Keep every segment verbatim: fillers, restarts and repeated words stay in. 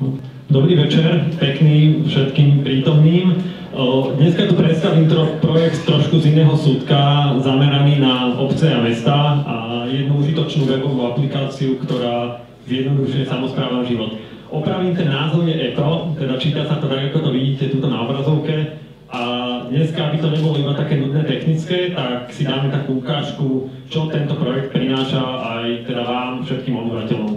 Dobrý večer, pekný všetkým prítomným. Dneska tu predstavím tro- projekt trošku z iného súdka, zameraný na obce a mestá a jednu užitočnú webovú aplikáciu, ktorá zjednodušuje samosprávny život. Opravím, ten názov je E P O, teda číta sa to tak, ako to vidíte tuto na obrazovke. A dneska, aby to nebolo iba také nudné technické, tak si dáme takú ukážku, čo tento projekt prináša aj teda vám, všetkým obyvateľom.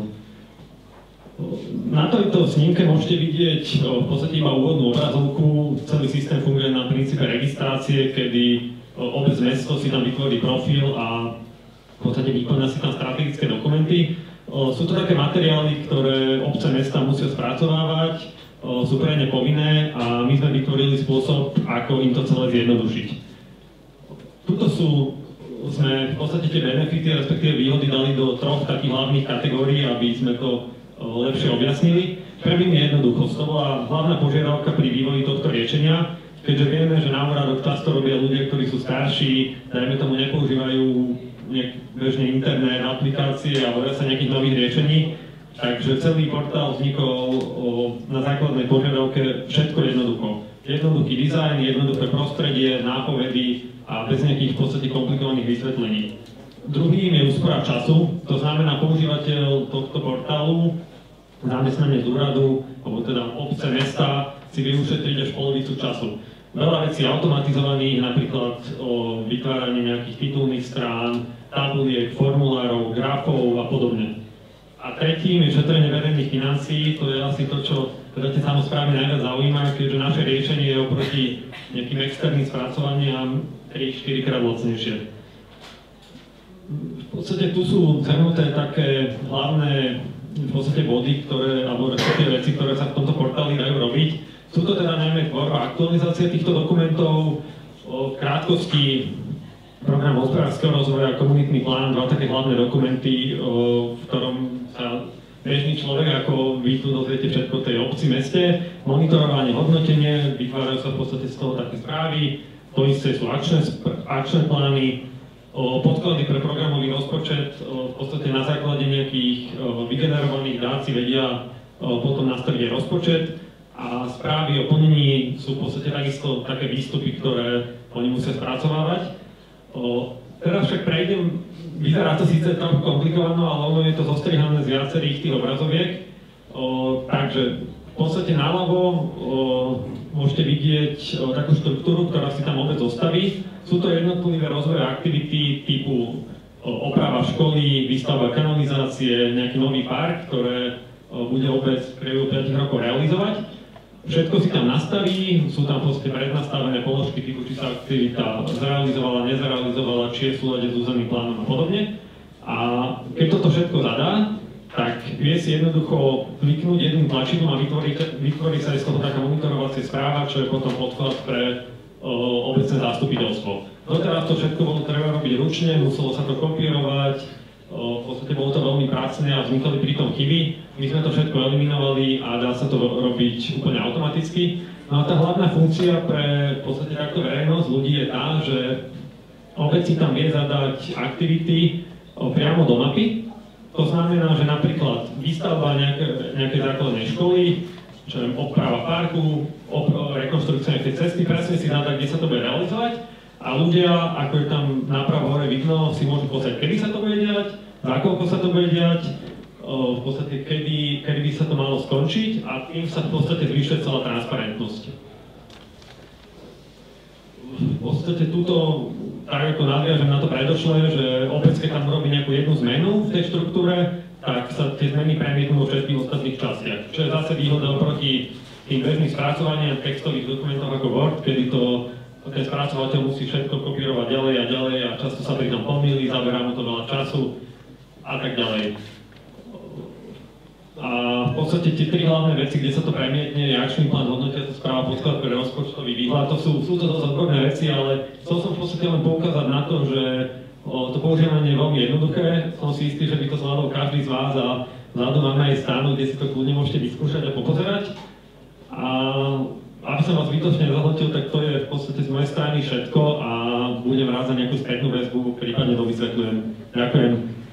Na tejto snímke môžete vidieť v podstate iba úvodnú obrazovku. Celý systém funguje na princípe registrácie, kedy obec mesto si tam vytvorí profil a v podstate vyplňa si tam strategické dokumenty. Sú to také materiály, ktoré obce mesta musia spracovávať, sú pre ne povinné a my sme vytvorili spôsob, ako im to celé zjednodušiť. Tuto sú, sme v podstate tie benefity, respektíve výhody dali do troch takých hlavných kategórií, aby sme to lepšie objasnili. Prvým je jednoduchosť. To bola hlavná požiadavka pri vývoji tohto riešenia, keďže vieme, že na úradoch často robia ľudia, ktorí sú starší, dajme tomu nepoužívajú bežne internet, aplikácie a boja sa nejakých nových riešení. Takže celý portál vznikol na základnej požiadavke všetko jednoducho. Jednoduchý dizajn, jednoduché prostredie, nápovedy a bez nejakých v podstate komplikovaných vysvetlení. Druhým je úspora času, to znamená používateľ tohto portálu, zamestnanec z úradu, alebo teda obce, mesta, si vie ušetriť až polovicu času. Veľa vecí automatizovaných, napríklad o vytváranie nejakých titulných strán, tabuliek, formulárov, grafov a podobne. A tretím je šetrenie verejných financií, to je asi to, čo teda tie samosprávy najviac zaujíma, keďže naše riešenie je oproti nejakým externým spracovaniam tri až štyri krát lacnejšie. V podstate tu sú zhrnuté také hlavné v podstate body, ktoré, alebo respektíve veci, ktoré sa v tomto portáli dajú robiť. Sú to teda najmä tvorba aktualizácia týchto dokumentov, v krátkosti program hospodárskeho rozvoja, komunitný plán, dva také hlavné dokumenty, v ktorom sa bežný človek, ako vy tu dozviete všetko tej obci, meste, monitorovanie, hodnotenie, vytvárajú sa v podstate z toho také správy, to isté sú akčné, akčné plány, podklady pre programový rozpočet, v podstate na základe nejakých vygenerovaných dát si vedia potom nastaviť rozpočet a správy o plnení sú v podstate takisto také výstupy, ktoré oni musia spracovávať. Teraz však prejdem, vyzerá to síce trochu komplikované, ale ono je to zostrihané z viacerých tých obrazoviek, takže v podstate naľavo môžete vidieť takú štruktúru, ktorá si tam obec zostaví. Sú to jednotlivé rozvojové aktivity typu oprava školy, výstavba kanalizácie, nejaký nový park, ktoré bude obec v priebehu päť rokov realizovať. Všetko si tam nastaví, sú tam v podstate prednastavené položky typu, či sa aktivita zrealizovala, nezrealizovala, či je v súlade s územným plánom a podobne. A keď toto všetko zadá, tak vie si jednoducho kliknúť jedným tlačidlom a vytvorí, vytvorí sa aj z toho taká monitorovacia správa, čo je potom podklad pre o, obecné zastupiteľstvo. Doteraz to všetko bolo treba robiť ručne, muselo sa to kopírovať, o, v podstate bolo to veľmi prácne a vznikali pri tom chyby. My sme to všetko eliminovali a dá sa to robiť úplne automaticky. No a tá hlavná funkcia pre v podstate takto verejnosť ľudí je tá, že obec si tam vie zadať aktivity o, priamo do mapy. To znamená, že napríklad výstavba nejaké, nejakej základnej školy, čo je oprava parku, op- rekonštrukcia nejakej cesty, presne si dá, kde sa to bude realizovať a ľudia, ako je tam napravo hore vidno, si môžu pozrieť, kedy sa to bude diať, za koľko sa to bude diať, v podstate kedy, kedy by sa to malo skončiť a tým sa v podstate zvyšuje celá transparentnosť. V podstate túto, tak ako nadviažem na to predošlé, že obec, keď tam robí nejakú jednu zmenu v tej štruktúre, tak sa tie zmeny premietnú vo všetkých ostatných častiach. Čo je zase výhoda oproti tým bežným spracovaniam textových dokumentov ako Word, kedy to ten spracovateľ musí všetko kopírovať ďalej a ďalej a často sa pri tom pomýli, zaberá mu to veľa času a tak ďalej. A v podstate tie tri hlavné veci, kde sa to premietne, je akčný plán, hodnotiaca správa, podklad pre rozpočtový výhľad. To sú, sú to dosť odborné veci, ale chcel som v podstate len poukázať na to, že o, to používanie je veľmi jednoduché. Som si istý, že by to zvládol každý z vás a vzhľadom máme aj stranu, kde si to kľudne môžete vyskúšať a popozerať. A aby som vás zbytočne nezahltil, tak to je v podstate z mojej strany všetko a budem rád za nejakú spätnú väzbu, prípadne to vysvetľujem. Ďakujem.